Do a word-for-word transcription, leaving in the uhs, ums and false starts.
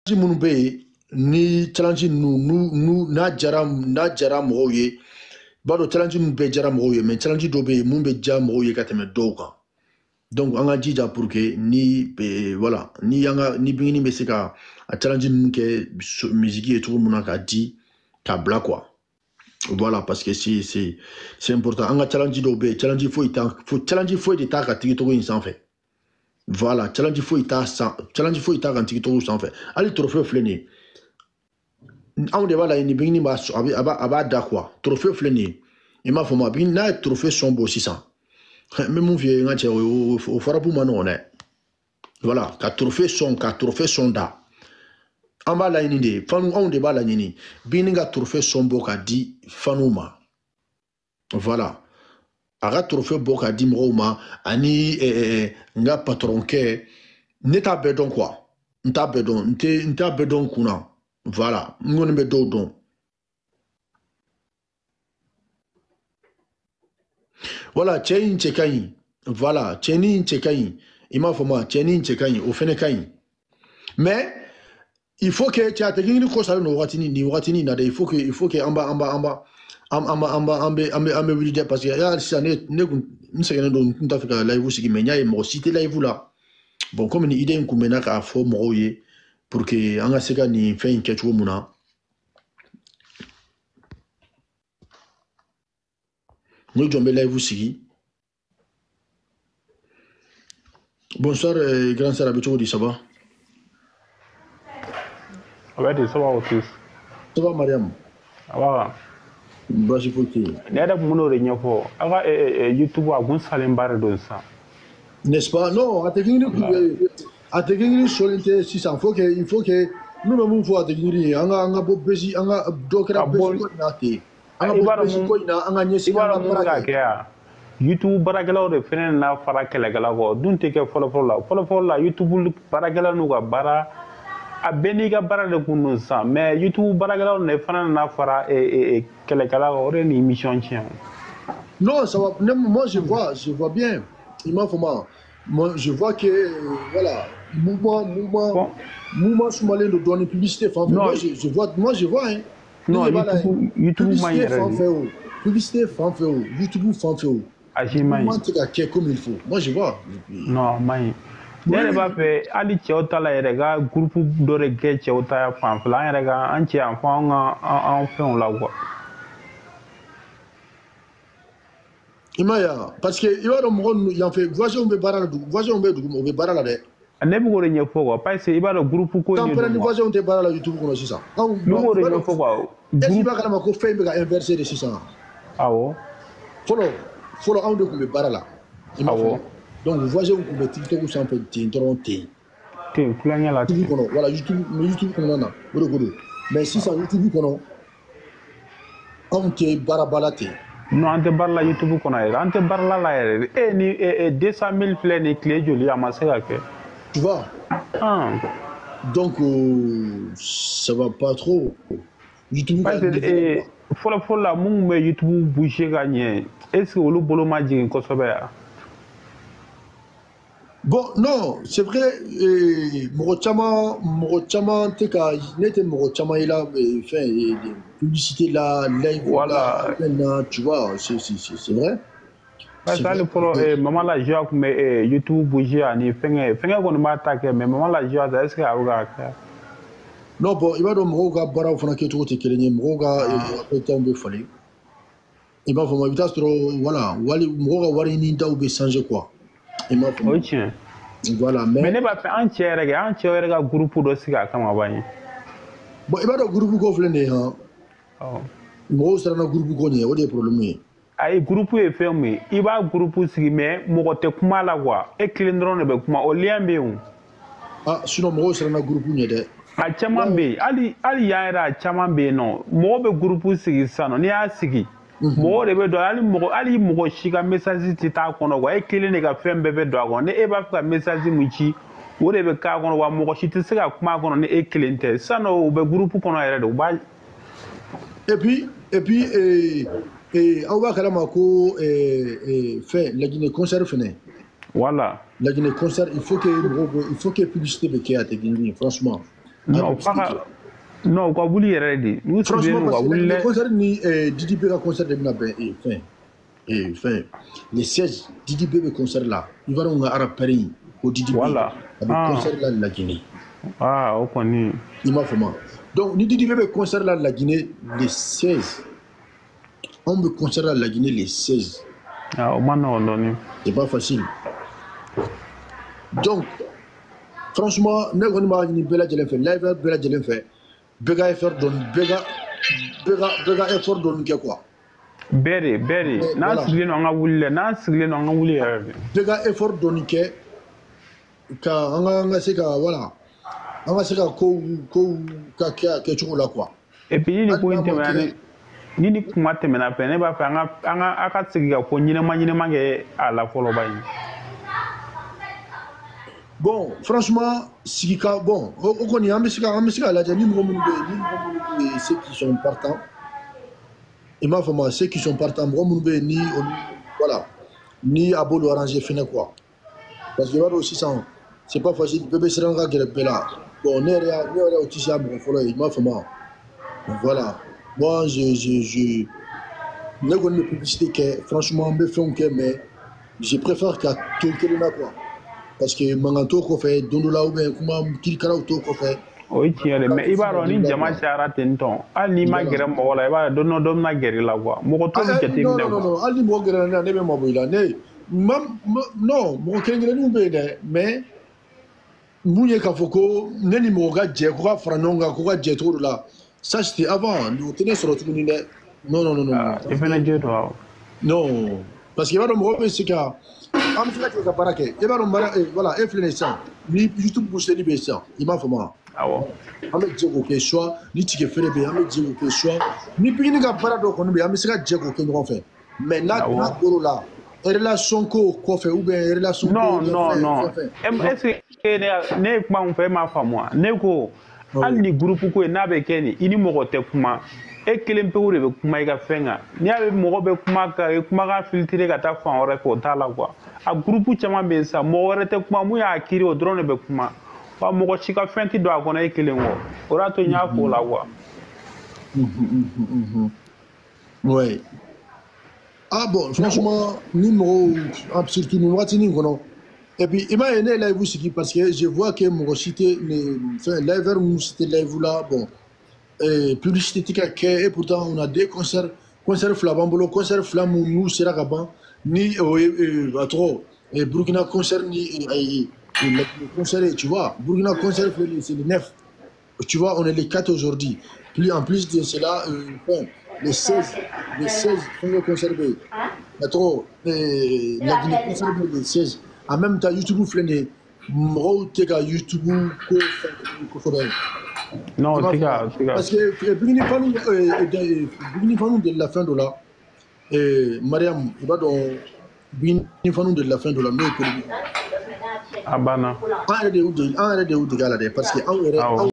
minnu bɛ yen ni challenge ninnu n'u n'a jara n'a jara mɔgɔw ye b'a dɔn challenge ninnu bɛɛ jara mɔgɔw ye mais challenge dɔ bɛ yen mun bɛ ja mɔgɔw ye ka tɛmɛ dɔw kan donc an ka jija pour que ni voilà ni an ka ni Bingini bɛ se ka a challenge ninnu kɛ musique ye cogo min na k'a di k'a bila quoi voilà parce que c'est c'est c'est important an ka challenge dɔw bɛ yen challenge foyi t'a challenge foyi de t'a ka tigitogo in sanfɛ. Voilà, challenge foyi t'a san challenge foyi t'a kan tigitogo sanfɛ hali trophée filɛ nin ye anw de b'a la ni Bingini b'a a b'a a b'a da quoi trophée filɛ nin ye i m'a fɔ ma Bingini n'a ye trophée son bɔ sisan n bɛ mun f'i ye n ka cɛ o farabu ma nɔgɔn dɛ voilà ka trophée son ka trophée son da an b'a laɲini de fanu anw de b'a laɲini Bingini ka trophée son bɔ ka di fanuw ma voilà. A ka trophée bɔ k'a di mɔgɔw ma ani n ka patron kɛ ne t'a bɛɛ dɔn quoi n t'a bɛɛ dɔn n tɛ n t'a bɛɛ dɔn kun na voilà n kɔni bɛ dɔw dɔn voilà cɛ in cɛ ka ɲi voilà cɛnin in cɛ ka ɲi i m'a fɔ ma cɛnin in cɛ ka ɲi o fɛnɛ ka ɲi mais il faut que cɛ a tɛ Bingini ko salen don wagatinin nin wagatinin na dɛ il faut que il faut que an b'a an b'a an b'a an b'a an b'a an bɛ an bɛ an bɛ wuli dɛ parce que hali sisan ne ne kun n sɛgɛnnen don n tun t'a fɛ ka live sigi mais n y'a ye mɔgɔ si tɛ live la bon comme nin idée in kun mɛnna k'a fɔ mɔgɔw ye pour que an ka se ka nin fɛn in kɛ cogo mun na n jɔn bɛ live sigi bonsoir grand sœur a bɛ cogo di ça va a bɛ di ça va aussi ça va Mariam a va basi foyi tɛ yen ne yɛrɛ kun bɛ n'o de ɲɛfɔ a ka YouTube a kun salen ba de don sisan n'est-ce pas non a tɛ Bingini a tɛ Bingini sɔlen tɛ sisan faut que il faut que n'u bɛ mun fɔ a tɛ Bingini an ka an ka bɔ besi an ka dɔ kɛra besi ko in na ten an ka bɔ besi ko in na an ka ɲɛsin an ka baara kɛ YouTube baarakɛlaw de fɛnɛ n'a fara kɛlɛkɛlaw kɔ dun tɛ kɛ fɔlɔfɔlɔ la fɔlɔfɔlɔ la YouTube baarakɛlaw n'u ka baara a bɛɛ n'i ka baara de kun don sisan mais YouTube baarakɛlaw de fana n'a fara kɛlɛkɛlaw kɔ o de ni émission tiɲɛ. Non, ça va. Moi, je vois, je vois bien. Il m'a fait mal. Moi, je vois que, euh, voilà, mouvement, mouvement, bon. mouvement sous-malin de donner publicité. Enfin, moi, je, je vois, moi, je vois, hein. Non, YouTube, YouTube, publicité, fanfare, publicité, fanfare, YouTube, fanfare. Mouvement, c'est comme il faut. Moi, je vois. Non, mais. Ne yɛrɛ b'a fɛ hali cɛw ta la yɛrɛ ka groupe dɔ de kɛ cɛw ta fanfɛla an yɛrɛ ka an cɛ yan fɔ an ka an fɛnw la quoi. I m'a ye parce que i b'a dɔn mɔgɔ ninnu yan fɛ voisins bɛ baara la dugu voisins bɛ dugu o bɛ baara la dɛ. Ne bɛ k'o de ɲɛfɔ quoi parce que i b'a dɔn groupe ko in de don quoi. ni voisins tɛ baara la YouTube kɔnɔ sisan. Ne b'o de ɲɛfɔ quoi. Est-ce que i b'a kalama ko fɛn bɛ ka inverser de sisan. Awɔ. Fɔlɔ fɔlɔ anw de tun bɛ baara la. Awɔ. Donc voisins tun bɛ TikTok sanfɛ ten dɔrɔn ten. Ten kulonkɛ la ten. YouTube kɔnɔ voilà YouTube YouTube kɔnɔna na o de ko don mais sisan YouTube kɔnɔ anw tɛ baaraba la ten. Non an tɛ baara la YouTube kɔnɔ yɛrɛ an tɛ baara la yɛrɛ e ni deux cent mille filɛ ni tile joli a ma se ka kɛ. Tu vois. Ah. Donc euh, ça va pas trop. YouTube parce que fɔlɔ fɔlɔ la mun bɛ YouTube bouger ka ɲɛ est-ce que olu bolo ma jigin kosɛbɛ yan. Bon, non, c'est vrai, mɔgɔ caman mɔgɔ caman tɛ ka ne tɛ mɔgɔ caman ye la fɛn publicité la live voilà. la tu vois c'est c'est c'est vrai. parce que hali fɔlɔ maman la joie kun bɛ YouTube bouger ani fɛnkɛ fɛnkɛ kɔni b'a ta kɛ mais maman la joie est-ce que a bɛ ka kɛ. Non bon i b'a dɔn mɔgɔw ka baaraw fana kɛcogo tɛ kelen ye mɔgɔw ka fɛnw bɛ falen i b'a fɔ ma i bɛ taa sɔrɔ voilà wali mɔgɔw ka wari ɲini daw bɛ changer quoi. O ye tiɲɛ. Voilà, mais, mais ne b'a fɛ an cɛ yɛrɛ kɛ an cɛ yɛrɛ ka groupe dɔ sigi a kama ban ye. Bon i b'a dɔn groupe ko filɛ nin ye han. Awɔ. Mɔgɔw siranna groupe ko ɲɛ o de ye problème ye. Ayi groupe ye fɛn min ye i b'a groupe sigi mais mɔgɔ tɛ kuma la quoi e kelen dɔrɔn de bɛ kuma o lien bɛ yen o. Ah sinon mɔgɔw siranna groupe ɲɛ dɛ. A caman bɛ yen hali hali yan yɛrɛ a caman bɛ yen nɔ mɔgɔ bɛ groupe sigi sisan nɔ n'i y'a sigi. mɔgɔ de bɛ don hali mɔgɔ hali mɔgɔ si ka message tɛ taa kɔnɔ quoi e kelen de ka fɛn bɛɛ bɛ don a kɔnɔ ni e b'a fɛ ka message mun ci o de bɛ k'a kɔnɔ wa mɔgɔ si tɛ se ka kuma a kɔnɔ ni e kelen tɛ sisan nɔ u bɛ groupe kɔnɔ yɛrɛ de u b'a. et puis et puis eh, eh, aw b'a kalama ko eh, eh, fɛn Laginɛ concert fɛnɛ. Voilà. Laginɛ concert il faut que il faut que publicité bɛ kɛ a tɛ Bingini franchement. non pas non quoi wuli yɛrɛ de n'u franchement parce que le le concert ni Didi B ka concert de bɛna bɛn et fin et fin les seize Didi B bɛ concert la Ivoirien ka rappeur ko Didi B voilà a bɛ concert la la Guinée ah o kɔni i m'a faamu donc ni Didi B bɛ concert la la Guinée les seize on bɛ concert la la Guinée les seize ah o ma nɔgɔn dɔɔni c'est pas facile donc franchement ne kɔni b'a ɲini bɛɛ lajɛlen fɛ live bɛɛ lajɛlen fɛ bɛɛ ka effort dɔɔni bɛɛ ka bɛɛ ka bɛɛ ka effort dɔɔni kɛ quoi bɛɛ de bɛɛ de n'a sigilen don an ka wuli la n'a sigilen don an ka wuli yɛrɛ de bɛɛ ka effort dɔɔni kɛ ka an ka an ka se ka voilà an ka se ka kow kow ka kɛ a kɛcogo la quoi et puis ni ni ko in tɛmɛna ni ni ni kuma tɛmɛna fɛ ne b'a fɛ an ka an ka a ka segin ka ko ɲɛnɛma ɲɛnɛma kɛ a la fɔlɔ ba in bon franchement sigi ka bon o kɔni an bɛ se ka an bɛ se ka lajɛ ni mɔgɔ minnu bɛ yen ni mɔgɔ minnu bɛ yen ceux qui sont partants i m'a faamu ceux qui sont partants mɔgɔ minnu bɛ yen ni olu voilà ni a b'olu arranger fɛnɛ quoi parce que i b'a dɔn sisan c'est pas facile bɛɛ bɛ siran ka gɛrɛ bɛɛ la bon ne yɛrɛ ne yɛrɛ o tɛ se a mɔgɔ fɔlɔ ye i m'a faamu voilà moi je je je ne kɔni bɛ publicité kɛ franchement n bɛ fɛnw kɛ mais je préfère ka to kelen na quoi. Parce que mangan to kɔfɛ don dɔ la ou bien kuma kirikaraw to kɔfɛ o ye tiɲɛ de mais i b'a dɔn ni jama cayara ten tɔn hali n'i ma gɛrɛ mɔgɔ la i b'a dɔn dɔ dɔ bɛna gɛrɛ i la quoi mɔgɔ t'olu jateminɛ non non non hali ni mɔgɔ gɛrɛ la ne bɛ mabɔ i la ne ma non mɔgɔ kelen-kelenninw bɛ yen dɛ mais mun ye k'a fɔ ko ne ni mɔgɔ ka jɛ ko ka fara ɲɔgɔn kan ko ka jɛ cogo dɔ la ça c'était avant o tɛ ne sɔrɔ tuguni dɛ non non non non i fɛnɛ jɛ don awɔ non parce que i b'a dɔn mɔgɔ bɛ se ka an bɛ se ka tigɛ ka baara kɛ i b'a dɔn baara voilà e filɛ nin ye sisan ni YouTube boosté bɛ yen sisan i m'a faamu wa awɔ an bɛ jɛ k'o kɛ soit ni tigɛ feere bɛ yen an bɛ jɛ k'o kɛ soit ni pikini ka baara dɔ kɔni bɛ yen an bɛ se ka jɛ k'o kɛ ɲɔgɔn fɛ mais n'a n'a bɔr'o la relation ko kɔfɛ ou bien relation ko non non non est-ce que ne ne ye kuma min fɔ e m'a faamu wa ne ko hali ni groupe ko ye n'a bɛ kɛ nin i ni mɔgɔ tɛ kuma e kelen pewu de bɛ kuma i ka fɛn kan n'i y'a ye mɔgɔ bɛ kuma ka kumakan filtrer ka taa fan wɛrɛ fɛ o t'a la quoi a groupe caman bɛ yen sisan mɔgɔ wɛrɛ tɛ kuma mun y'a kiiri o dɔrɔn de bɛ kuma wa mɔgɔ si ka fɛn tɛ don a kɔnɔ e kelen kɔ o y'a to n y'a fɔ o la quoi. ouais ah bon franchement ni mɔgɔw surtout nin waatinin kɔnɔ et puis i m'a ye ne ye live sigi parce que je vois que mɔgɔ si tɛ nin fɛn liveur minnu si tɛ live la bon. Et publicité tika ke et pourtant on a deux concerts concert fila b'an bolo concert fila mun n'u sera ka ban ni o ye a tɔgɔ Burkina concert ni le concert tu vois Burkina concert c'est le neuf tu vois on est les quatre aujourd'hui puis en plus de cela euh, les seize les seize premier concert be a tɔgɔ la Guinée concert be les seize en même temps YouTube filɛ nin ye mɔgɔw tɛ ka YouTube ko fɛn kosɛbɛ. Non, tiga, tiga. Parce que Bugini Fanou Bugini Fanou de la fin de là, et Mariam, il va dans Bugini Fanou de la fin de la mais Abana. Un de où de un de où de gars là parce que un